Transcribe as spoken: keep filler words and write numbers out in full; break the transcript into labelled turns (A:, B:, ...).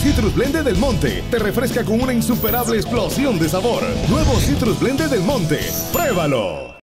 A: Citrus Blended del Monte te refresca con una insuperable explosión de sabor. Nuevo Citrus Blended del Monte. ¡Pruébalo!